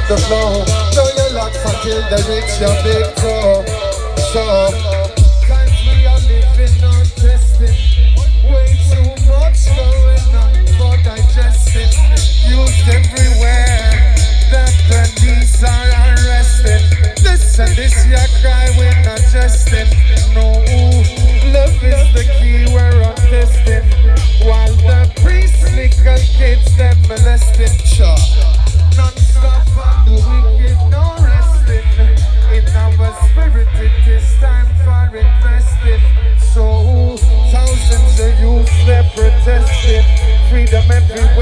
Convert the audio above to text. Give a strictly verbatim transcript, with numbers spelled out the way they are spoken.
the flow. Throw your locks until they reach your big toe. So, times we are living on testing. Way too much going on for digesting. Used everywhere, the police are arresting. This and this, you cry, we're not jesting. No, love is the key, we're on testing. While the priests nickel kids, them molesting. Sure. Non-stop on the wicked, no resting. In our spirit, it is time for investing. So, thousands of youth, they're protesting. Freedom everywhere.